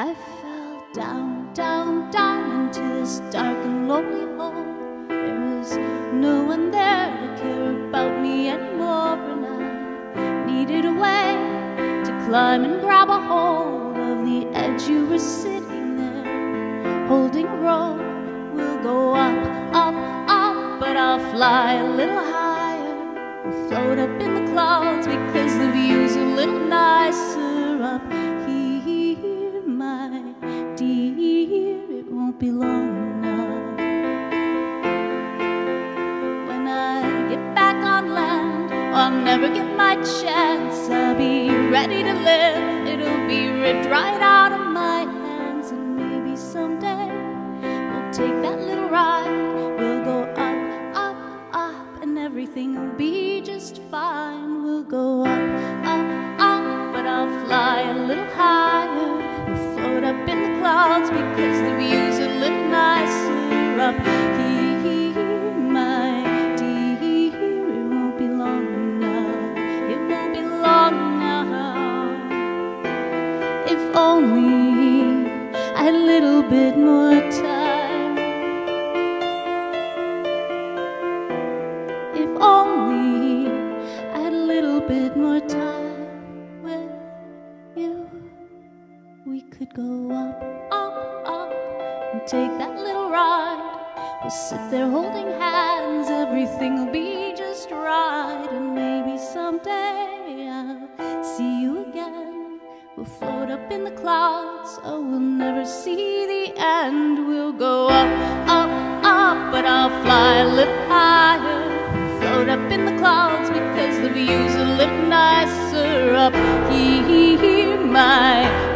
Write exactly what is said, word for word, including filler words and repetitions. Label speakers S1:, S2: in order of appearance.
S1: I fell down, down, down into this dark and lonely hole. There was no one there to care about me anymore, and I needed a way to climb and grab a hold of the edge. You were sitting there, holding a rope. We'll go up, up, up, but I'll fly a little higher. We'll float up in the clouds because the view's a little nicer up here, my dear. It won't be long now. When I get back on land, I'll never get my chance. I'll be ready to live. It'll be ripped right out of my hands, and maybe someday we'll take that little ride. We'll go up, up, up, and everything will be just fine. We'll go up, up, up, but I'll fly a little higher. We'll float up in the clouds because the view's a little nicer up here, my dear. It won't be long now. It won't be long now. If only I had a little bit more time. If only I had a little bit more time with you. We could go up, up, up, and take that little ride. We'll sit there holding hands. Everything will be just right, and maybe someday I'll see you again. We'll float up in the clouds, oh, we'll never see the end. We'll go up, up, up, but I'll fly a little higher. We'll float up in the clouds because the view's a little nicer up here, my